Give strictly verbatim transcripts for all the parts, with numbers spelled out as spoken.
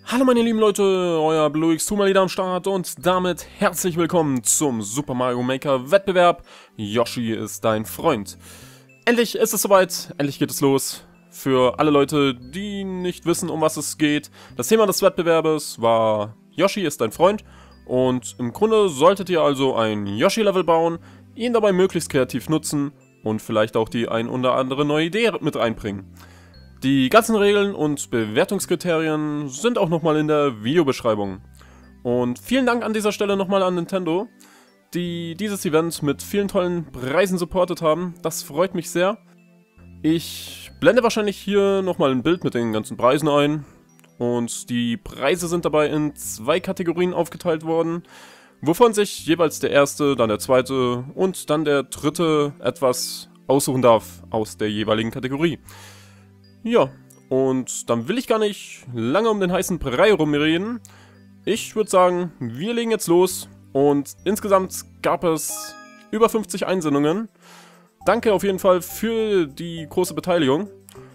Hallo meine lieben Leute, euer Blue X zwei mal wieder am Start und damit herzlich willkommen zum Super Mario Maker Wettbewerb. Yoshi ist dein Freund. Endlich ist es soweit, endlich geht es los. Für alle Leute, die nicht wissen, um was es geht, das Thema des Wettbewerbes war Yoshi ist dein Freund. Und im Grunde solltet ihr also ein Yoshi-Level bauen, ihn dabei möglichst kreativ nutzen und vielleicht auch die ein oder andere neue Idee mit einbringen. Die ganzen Regeln und Bewertungskriterien sind auch nochmal in der Videobeschreibung. Und vielen Dank an dieser Stelle nochmal an Nintendo, die dieses Event mit vielen tollen Preisen supportet haben. Das freut mich sehr. Ich blende wahrscheinlich hier nochmal ein Bild mit den ganzen Preisen ein. Und die Preise sind dabei in zwei Kategorien aufgeteilt worden, wovon sich jeweils der erste, dann der zweite und dann der dritte etwas aussuchen darf aus der jeweiligen Kategorie. Ja, und dann will ich gar nicht lange um den heißen Brei rumreden. Ich würde sagen, wir legen jetzt los und insgesamt gab es über fünfzig Einsendungen. Danke auf jeden Fall für die große Beteiligung.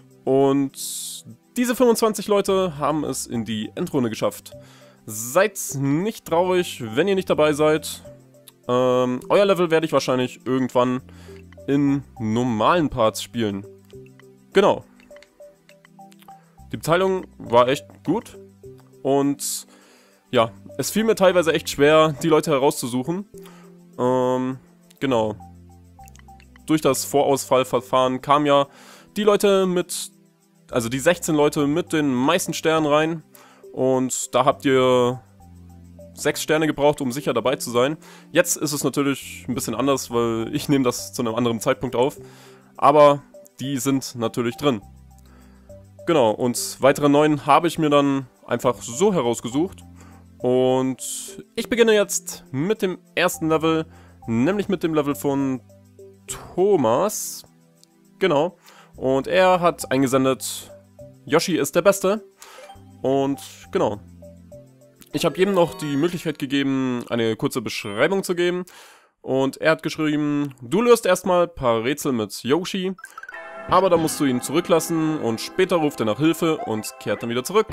Und diese fünfundzwanzig Leute haben es in die Endrunde geschafft. Seid nicht traurig, wenn ihr nicht dabei seid. Ähm, euer Level werde ich wahrscheinlich irgendwann in normalen Parts spielen. Genau. Die Beteiligung war echt gut und ja, es fiel mir teilweise echt schwer, die Leute herauszusuchen. Ähm, genau. Durch das Vorauswahlverfahren kamen ja die Leute mit, also die sechzehn Leute mit den meisten Sternen rein und da habt ihr sechs Sterne gebraucht, um sicher dabei zu sein. Jetzt ist es natürlich ein bisschen anders, weil ich nehme das zu einem anderen Zeitpunkt auf, aber die sind natürlich drin. Genau, und weitere neun habe ich mir dann einfach so herausgesucht. Und ich beginne jetzt mit dem ersten Level, nämlich mit dem Level von Thomas. Genau, und er hat eingesendet, Yoshi ist der Beste. Und genau, ich habe jedem noch die Möglichkeit gegeben, eine kurze Beschreibung zu geben. Und er hat geschrieben, du löst erstmal ein paar Rätsel mit Yoshi. Aber da musst du ihn zurücklassen und später ruft er nach Hilfe und kehrt dann wieder zurück.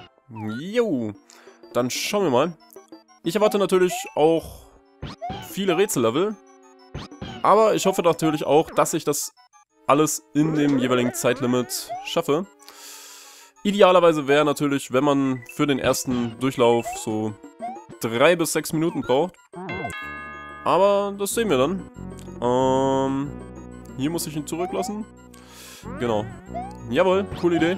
Jo, dann schauen wir mal. Ich erwarte natürlich auch viele Rätsellevel. Aber ich hoffe natürlich auch, dass ich das alles in dem jeweiligen Zeitlimit schaffe. Idealerweise wäre natürlich, wenn man für den ersten Durchlauf so drei bis sechs Minuten braucht. Aber das sehen wir dann. Ähm, hier muss ich ihn zurücklassen. Genau. Jawohl, coole Idee.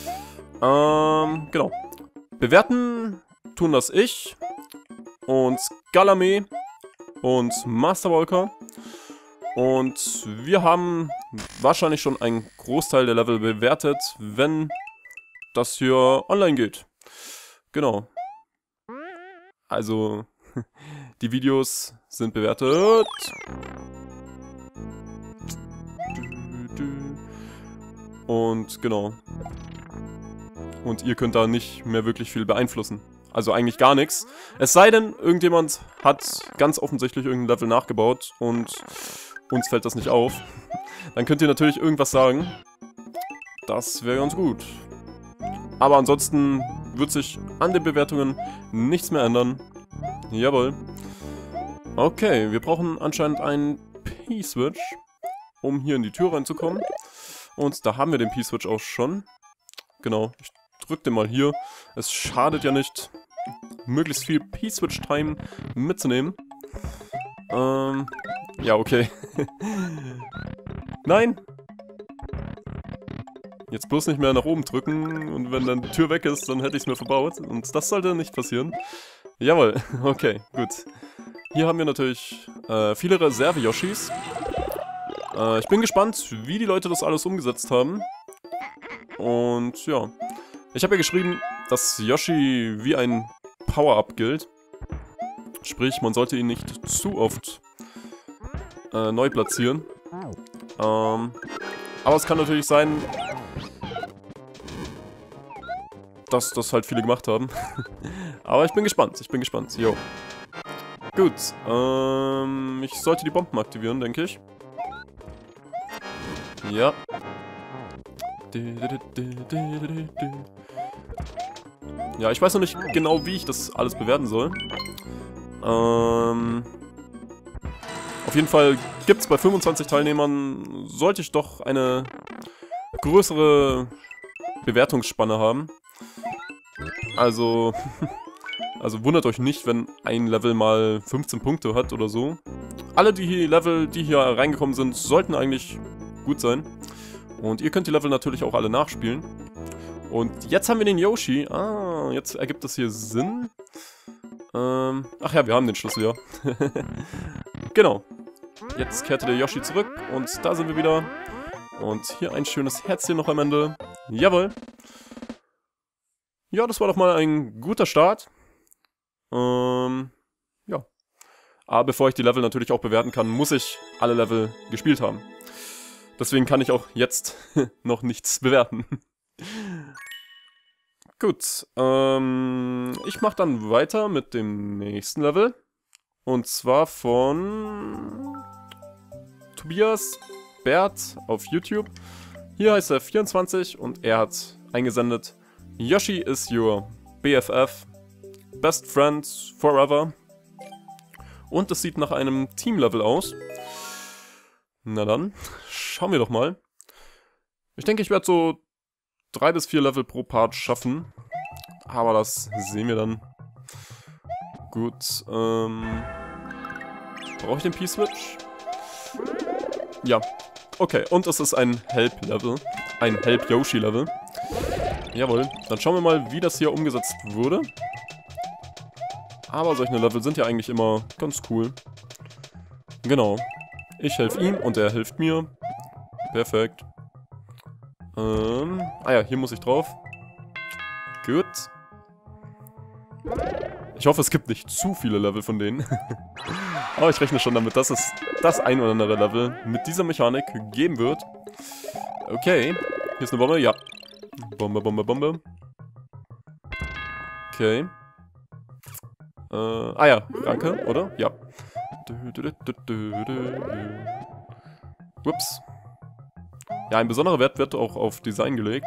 Ähm, genau. Bewerten tun das ich und Galame und Masterwalker. Und wir haben wahrscheinlich schon einen Großteil der Level bewertet, wenn das hier online geht. Genau. Also, die Videos sind bewertet. Und genau. Und ihr könnt da nicht mehr wirklich viel beeinflussen. Also eigentlich gar nichts. Es sei denn, irgendjemand hat ganz offensichtlich irgendein Level nachgebaut und uns fällt das nicht auf. Dann könnt ihr natürlich irgendwas sagen. Das wäre ganz gut. Aber ansonsten wird sich an den Bewertungen nichts mehr ändern. Jawohl. Okay, wir brauchen anscheinend einen P-Switch, um hier in die Tür reinzukommen. Und da haben wir den P-Switch auch schon. Genau, ich drücke den mal hier. Es schadet ja nicht, möglichst viel P-Switch-Time mitzunehmen. Ähm, ja, okay. Nein! Jetzt bloß nicht mehr nach oben drücken und wenn dann die Tür weg ist, dann hätte ich es mir verbaut. Und das sollte nicht passieren. Jawohl, okay, gut. Hier haben wir natürlich äh, viele Reserve-Yoshis. Äh, ich bin gespannt, wie die Leute das alles umgesetzt haben. Und ja, ich habe ja geschrieben, dass Yoshi wie ein Power-Up gilt. Sprich, man sollte ihn nicht zu oft äh, neu platzieren. Ähm, aber es kann natürlich sein, dass das halt viele gemacht haben. Aber ich bin gespannt, ich bin gespannt. Jo. Gut, ähm, ich sollte die Bomben aktivieren, denke ich. Ja. Ja, ich weiß noch nicht genau, wie ich das alles bewerten soll. Ähm... Auf jeden Fall gibt es bei fünfundzwanzig Teilnehmern, sollte ich doch eine größere Bewertungsspanne haben. Also, also wundert euch nicht, wenn ein Level mal fünfzehn Punkte hat oder so. Alle die Level, die hier reingekommen sind, sollten eigentlich gut sein. Und ihr könnt die Level natürlich auch alle nachspielen. Und jetzt haben wir den Yoshi. Ah, jetzt ergibt das hier Sinn. Ähm, ach ja, wir haben den Schlüssel, ja. Genau. Jetzt kehrte der Yoshi zurück und da sind wir wieder. Und hier ein schönes Herzchen noch am Ende. Jawohl. Ja, das war doch mal ein guter Start. Ähm, ja. Aber bevor ich die Level natürlich auch bewerten kann, muss ich alle Level gespielt haben. Deswegen kann ich auch jetzt noch nichts bewerten. Gut, ähm, ich mache dann weiter mit dem nächsten Level. Und zwar von Tobias Bert auf YouTube. Hier heißt er vierundzwanzig und er hat eingesendet: Yoshi is your B F F, best friend forever. Und es sieht nach einem Team-Level aus. Na dann, schauen wir doch mal. Ich denke, ich werde so drei bis vier Level pro Part schaffen. Aber das sehen wir dann. Gut, ähm... brauche ich den P-Switch? Ja. Okay, und es ist ein Help-Level. Ein Help-Yoshi-Level. Jawohl. Dann schauen wir mal, wie das hier umgesetzt wurde. Aber solche Level sind ja eigentlich immer ganz cool. Genau. Ich helfe ihm und er hilft mir. Perfekt. Ähm... Ah ja, hier muss ich drauf. Gut. Ich hoffe, es gibt nicht zu viele Level von denen. Aber ich rechne schon damit, dass es das ein oder andere Level mit dieser Mechanik geben wird. Okay. Hier ist eine Bombe. Ja. Bombe, Bombe, Bombe. Okay. Äh, ah ja, Ranke, oder? Ja. Ups. Ja, ein besonderer Wert wird auch auf Design gelegt.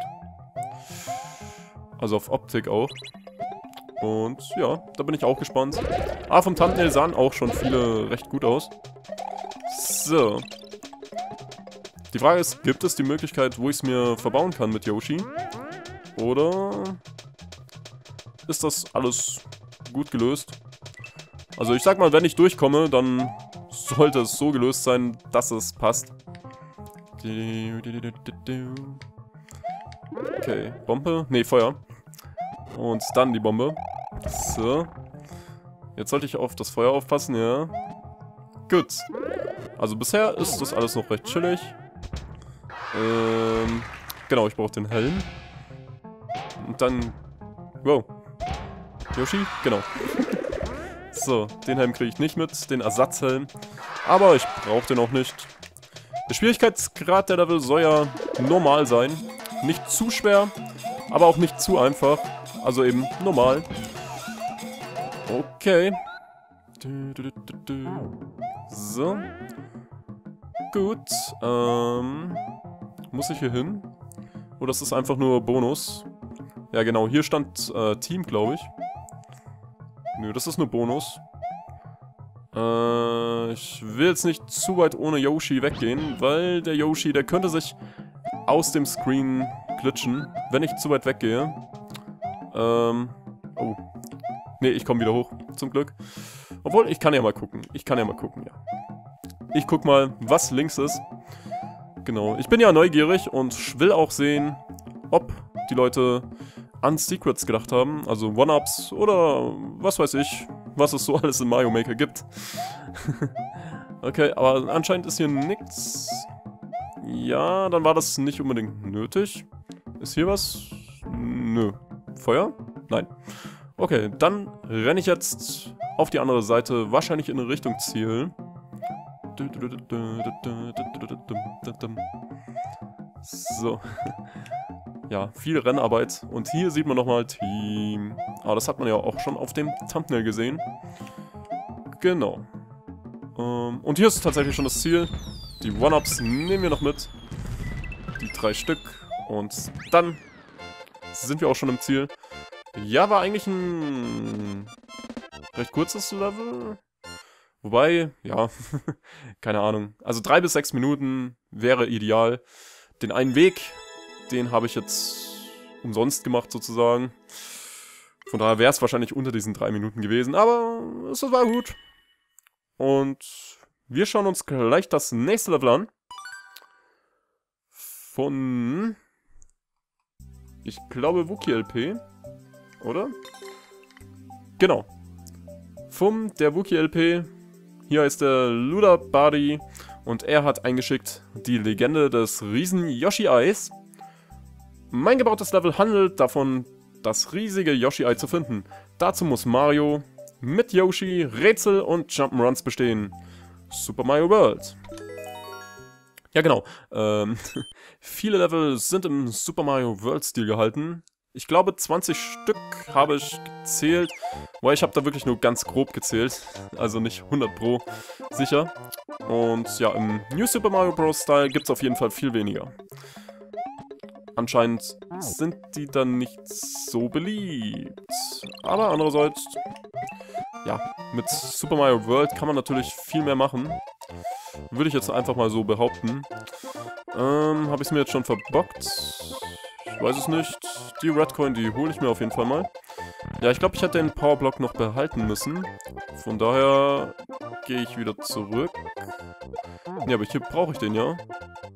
Also auf Optik auch. Und ja, da bin ich auch gespannt. Ah, vom Thumbnail sahen auch schon viele recht gut aus. So. Die Frage ist, gibt es die Möglichkeit, wo ich es mir verbauen kann mit Yoshi? Oder ist das alles gut gelöst? Also ich sag mal, wenn ich durchkomme, dann sollte es so gelöst sein, dass es passt. Okay, Bombe? Ne, Feuer. Und dann die Bombe. So. Jetzt sollte ich auf das Feuer aufpassen, ja. Gut. Also bisher ist das alles noch recht chillig. Ähm, genau, ich brauche den Helm. Und dann... Wow. Yoshi? Genau. So, den Helm kriege ich nicht mit, den Ersatzhelm. Aber ich brauche den auch nicht. Der Schwierigkeitsgrad der Level soll ja normal sein. Nicht zu schwer, aber auch nicht zu einfach. Also eben normal. Okay. So. Gut. Ähm, muss ich hier hin? Oder ist das einfach nur Bonus? Ja genau, hier stand äh, Team, glaube ich. Nö, das ist nur Bonus. Äh, ich will jetzt nicht zu weit ohne Yoshi weggehen, weil der Yoshi, der könnte sich aus dem Screen glitchen, wenn ich zu weit weggehe. Ähm, oh. Ne, ich komme wieder hoch, zum Glück. Obwohl, ich kann ja mal gucken. Ich kann ja mal gucken, ja. Ich guck mal, was links ist. Genau, ich bin ja neugierig und will auch sehen, ob die Leute an Secrets gedacht haben. Also One-Ups oder was weiß ich, was es so alles in Mario Maker gibt. Okay, aber anscheinend ist hier nichts. Ja, dann war das nicht unbedingt nötig. Ist hier was? Nö. Feuer? Nein. Okay, dann renne ich jetzt auf die andere Seite, wahrscheinlich in Richtung Ziel. So. Ja, viel Rennarbeit. Und hier sieht man nochmal Team. Aber das hat man ja auch schon auf dem Thumbnail gesehen. Genau. Ähm, und hier ist tatsächlich schon das Ziel. Die One-Ups nehmen wir noch mit. Die drei Stück. Und dann sind wir auch schon im Ziel. Ja, war eigentlich ein recht kurzes Level. Wobei, ja, keine Ahnung. Also drei bis sechs Minuten wäre ideal. Den einen Weg, den habe ich jetzt umsonst gemacht sozusagen. Von daher wäre es wahrscheinlich unter diesen drei Minuten gewesen, aber es war gut. Und wir schauen uns gleich das nächste Level an. Von, ich glaube, Wookie L P, oder? Genau. Vom der Wookie L P. Hier ist der Luda Buddy und er hat eingeschickt die Legende des Riesen Yoshi-Eis. Mein gebautes Level handelt davon, das riesige Yoshi-Ei zu finden. Dazu muss Mario mit Yoshi Rätsel und Jump'n'Runs bestehen. Super Mario World. Ja genau, ähm, viele Level sind im Super Mario World Stil gehalten. Ich glaube zwanzig Stück habe ich gezählt, weil ich habe da wirklich nur ganz grob gezählt, also nicht hundert pro sicher. Und ja, im New Super Mario Bros. Style gibt es auf jeden Fall viel weniger. Anscheinend sind die dann nicht so beliebt. Aber andererseits, ja, mit Super Mario World kann man natürlich viel mehr machen. Würde ich jetzt einfach mal so behaupten. Ähm, habe ich es mir jetzt schon verbockt? Ich weiß es nicht. Die Red Coin, die hole ich mir auf jeden Fall mal. Ja, ich glaube, ich hätte den Powerblock noch behalten müssen. Von daher gehe ich wieder zurück. Ja, aber hier brauche ich den ja.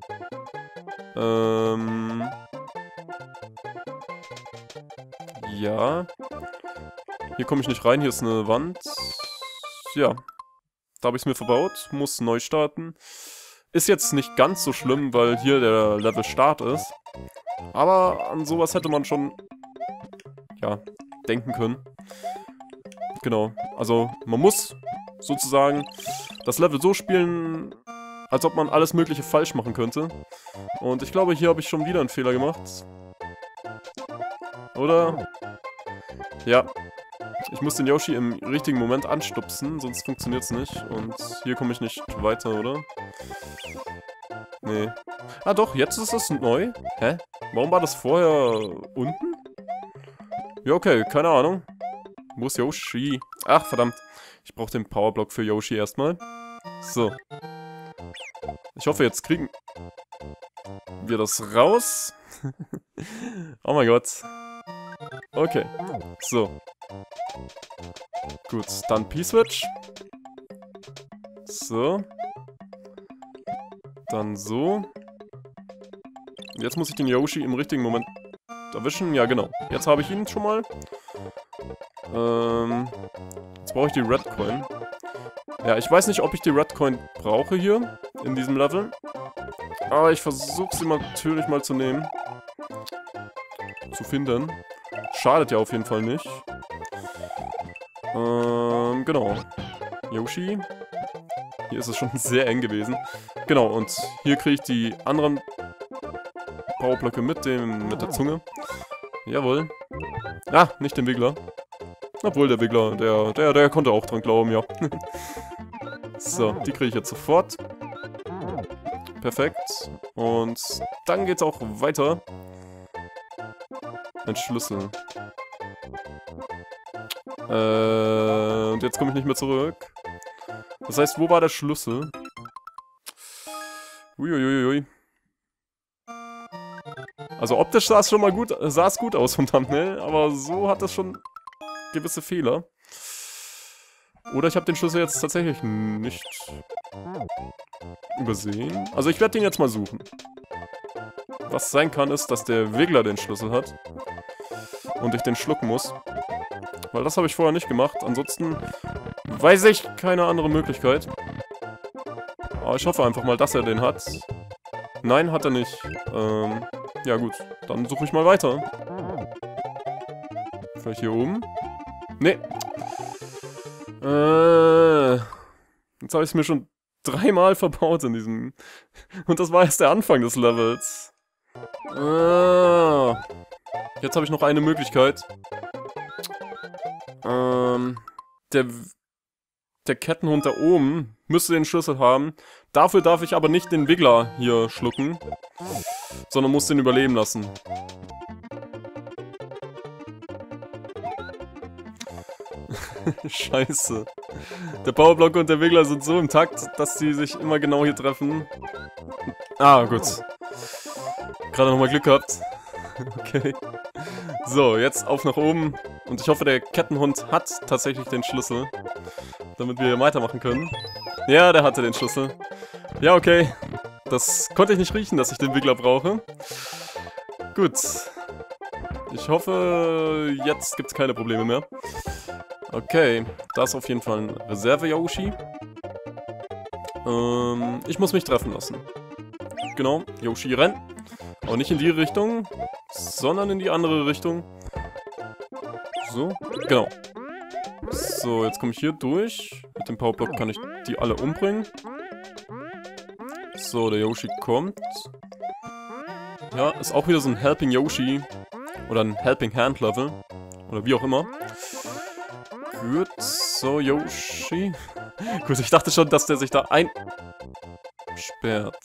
Ähm... Ja. Hier komme ich nicht rein, hier ist eine Wand. Ja. Da habe ich es mir verbaut, muss neu starten. Ist jetzt nicht ganz so schlimm, weil hier der Level Start ist. Aber an sowas hätte man schon, ja, denken können. Genau, also man muss sozusagen das Level so spielen, als ob man alles Mögliche falsch machen könnte. Und ich glaube, hier habe ich schon wieder einen Fehler gemacht. Oder? Ja. Ich muss den Yoshi im richtigen Moment anstupsen, sonst funktioniert es nicht. Und hier komme ich nicht weiter, oder? Nee. Ah doch, jetzt ist es neu. Hä? Warum war das vorher unten? Ja, okay, keine Ahnung. Wo ist Yoshi? Ach, verdammt. Ich brauche den Powerblock für Yoshi erstmal. So. Ich hoffe, jetzt kriegen wir das raus. Oh mein Gott. Okay. So. Gut, dann P-Switch. So. Dann so. Jetzt muss ich den Yoshi im richtigen Moment erwischen. Ja, genau. Jetzt habe ich ihn schon mal. Ähm, jetzt brauche ich die Red Coin. Ja, ich weiß nicht, ob ich die Red Coin brauche hier in diesem Level. Aber ich versuche sie natürlich mal zu nehmen. Zu finden. Schadet ja auf jeden Fall nicht. Ähm, genau. Yoshi. Hier ist es schon sehr eng gewesen. Genau, und hier kriege ich die anderen Powerblöcke mit dem, mit der Zunge. Jawohl. Ah, nicht den Wiggler. Obwohl, der Wiggler, der, der, der konnte auch dran glauben, ja. So, die kriege ich jetzt sofort. Perfekt. Und dann geht's auch weiter. Ein Schlüssel. Äh, und jetzt komme ich nicht mehr zurück. Das heißt, wo war der Schlüssel? Uiuiui. Also optisch sah es schon mal gut, sah es gut aus vom Thumbnail, aber so hat es schon gewisse Fehler. Oder ich habe den Schlüssel jetzt tatsächlich nicht übersehen. Also ich werde den jetzt mal suchen. Was sein kann, ist, dass der Wiggler den Schlüssel hat. Und ich den schlucken muss. Weil das habe ich vorher nicht gemacht. Ansonsten weiß ich keine andere Möglichkeit. Aber ich hoffe einfach mal, dass er den hat. Nein, hat er nicht. Ähm, ja gut, dann suche ich mal weiter. Vielleicht hier oben? Nee. Äh, jetzt habe ich es mir schon dreimal verbaut in diesem... Und das war erst der Anfang des Levels. Äh, jetzt habe ich noch eine Möglichkeit. Ähm, der... Der Kettenhund da oben müsste den Schlüssel haben. Dafür darf ich aber nicht den Wiggler hier schlucken, sondern muss den überleben lassen. Scheiße. Der Powerblock und der Wiggler sind so im Takt, dass die sich immer genau hier treffen. Ah, gut. Gerade nochmal Glück gehabt. Okay. So, jetzt auf nach oben. Und ich hoffe, der Kettenhund hat tatsächlich den Schlüssel. Damit wir hier weitermachen können. Ja, der hatte den Schlüssel. Ja, okay. Das konnte ich nicht riechen, dass ich den Wiggler brauche. Gut. Ich hoffe, jetzt gibt es keine Probleme mehr. Okay, da ist auf jeden Fall ein Reserve-Yoshi. Ähm, ich muss mich treffen lassen. Genau, Yoshi rennt. Aber nicht in die Richtung, sondern in die andere Richtung. So, genau. So, jetzt komme ich hier durch. Mit dem Powerblock kann ich die alle umbringen. So, der Yoshi kommt. Ja, ist auch wieder so ein Helping Yoshi. Oder ein Helping Hand Level. Oder wie auch immer. Gut, so Yoshi. Gut, ich dachte schon, dass der sich da einsperrt.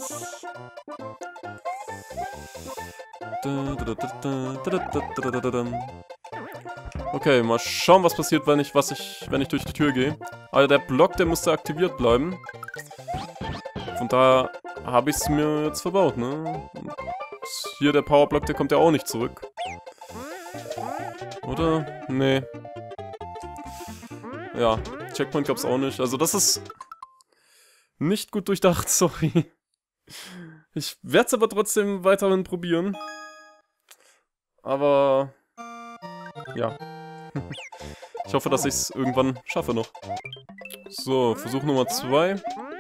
Okay, mal schauen, was passiert, wenn ich, was ich, wenn ich durch die Tür gehe. Also der Block, der musste aktiviert bleiben. Von daher habe ich es mir jetzt verbaut, ne? Und hier der Powerblock, der kommt ja auch nicht zurück. Oder? Nee. Ja, Checkpoint gab es auch nicht. Also das ist nicht gut durchdacht, sorry. Ich werde es aber trotzdem weiterhin probieren. Aber ja. Ich hoffe, dass ich es irgendwann schaffe noch. So, Versuch Nummer zwei.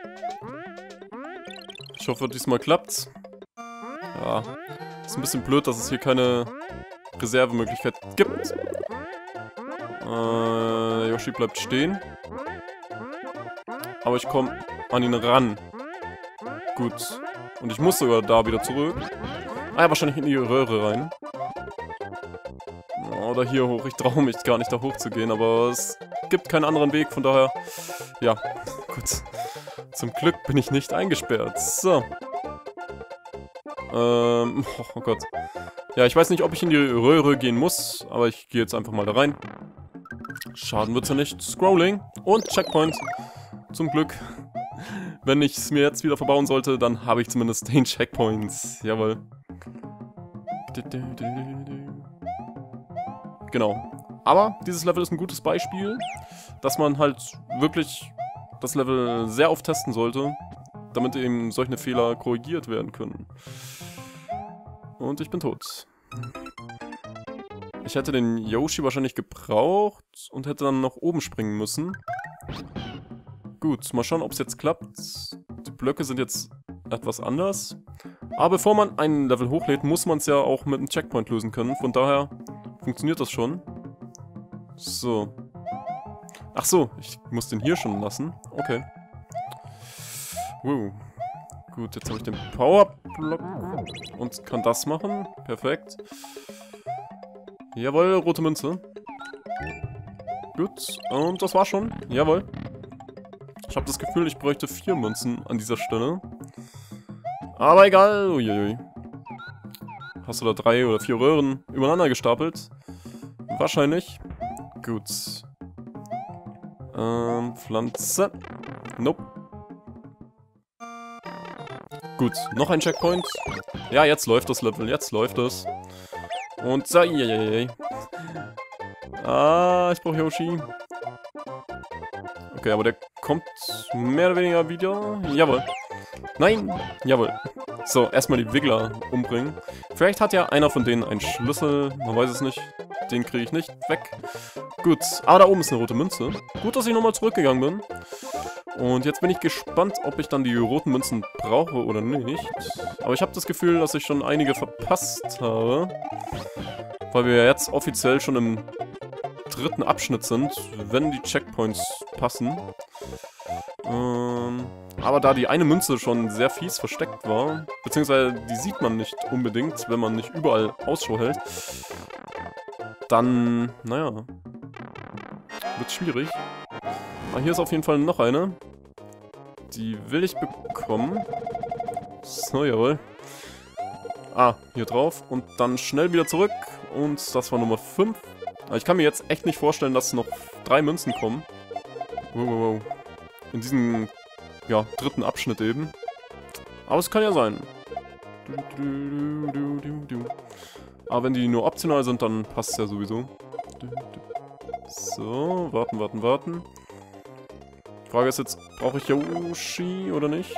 Ich hoffe, diesmal klappt's. Ja, ist ein bisschen blöd, dass es hier keine Reservemöglichkeit gibt. Äh, Yoshi bleibt stehen. Aber ich komme an ihn ran. Gut. Und ich muss sogar da wieder zurück. Ah ja, wahrscheinlich in die Röhre rein. Oder hier hoch. Ich traue mich gar nicht da hoch zu gehen, aber es gibt keinen anderen Weg, von daher... Ja, gut. Zum Glück bin ich nicht eingesperrt. So. Ähm, oh, oh Gott. Ja, ich weiß nicht, ob ich in die Röhre gehen muss, aber ich gehe jetzt einfach mal da rein. Schaden wird's ja nicht. Scrolling und Checkpoint. Zum Glück. Wenn ich es mir jetzt wieder verbauen sollte, dann habe ich zumindest den Checkpoints. Jawohl. Genau. Aber dieses Level ist ein gutes Beispiel, dass man halt wirklich das Level sehr oft testen sollte, damit eben solche Fehler korrigiert werden können. Und ich bin tot. Ich hätte den Yoshi wahrscheinlich gebraucht und hätte dann nach oben springen müssen. Gut, mal schauen, ob es jetzt klappt. Die Blöcke sind jetzt etwas anders. Aber bevor man ein Level hochlädt, muss man es ja auch mit einem Checkpoint lösen können. Von daher funktioniert das schon. So. Ach so, ich muss den hier schon lassen. Okay. Wow. Gut, jetzt habe ich den Powerblock und kann das machen. Perfekt. Jawohl, rote Münze. Gut, und das war schon. Jawohl. Ich habe das Gefühl, ich bräuchte vier Münzen an dieser Stelle. Aber egal. Uiuiui. Hast du da drei oder vier Röhren übereinander gestapelt? Wahrscheinlich. Gut. Ähm, Pflanze. Nope. Gut, noch ein Checkpoint. Ja, jetzt läuft das Level, jetzt läuft es. Und so, yay. Ah, ich brauche Yoshi. Okay, aber der kommt mehr oder weniger wieder. Jawohl. Nein, jawohl. So, erstmal die Wiggler umbringen. Vielleicht hat ja einer von denen einen Schlüssel, man weiß es nicht. Den kriege ich nicht weg. Gut, aber da oben ist eine rote Münze. Gut, dass ich nochmal zurückgegangen bin. Und jetzt bin ich gespannt, ob ich dann die roten Münzen brauche oder nicht. Aber ich habe das Gefühl, dass ich schon einige verpasst habe. Weil wir ja jetzt offiziell schon im dritten Abschnitt sind, wenn die Checkpoints passen. Ähm, aber da die eine Münze schon sehr fies versteckt war, beziehungsweise die sieht man nicht unbedingt, wenn man nicht überall Ausschau hält, dann, naja, wird schwierig. Aber hier ist auf jeden Fall noch eine. Die will ich bekommen. So, jawohl. Ah, hier drauf. Und dann schnell wieder zurück. Und das war Nummer fünf. Aber ich kann mir jetzt echt nicht vorstellen, dass noch drei Münzen kommen. Wow, wow, wow. In diesem, ja, dritten Abschnitt eben. Aber es kann ja sein. Aber wenn die nur optional sind, dann passt es ja sowieso. So, warten, warten, warten. Die Frage ist jetzt, brauche ich Yoshi oder nicht?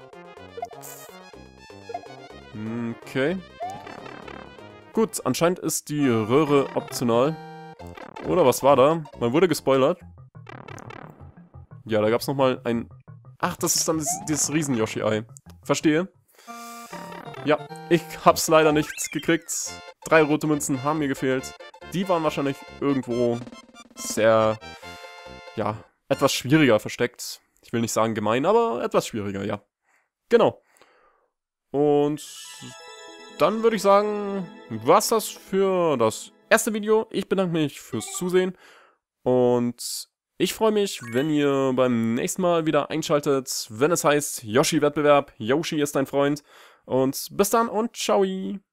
Okay. Gut, anscheinend ist die Röhre optional. Oder was war da? Man wurde gespoilert. Ja, da gab es nochmal ein... Ach, das ist dann dieses, dieses Riesen-Yoshi-Ei. Verstehe. Ja, ich hab's leider nicht gekriegt. Drei rote Münzen haben mir gefehlt. Die waren wahrscheinlich irgendwo sehr, ja, etwas schwieriger versteckt. Ich will nicht sagen gemein, aber etwas schwieriger, ja. Genau. Und dann würde ich sagen, war's das für das erste Video. Ich bedanke mich fürs Zusehen und ich freue mich, wenn ihr beim nächsten Mal wieder einschaltet, wenn es heißt Yoshi-Wettbewerb. Yoshi ist dein Freund. Und bis dann und ciao!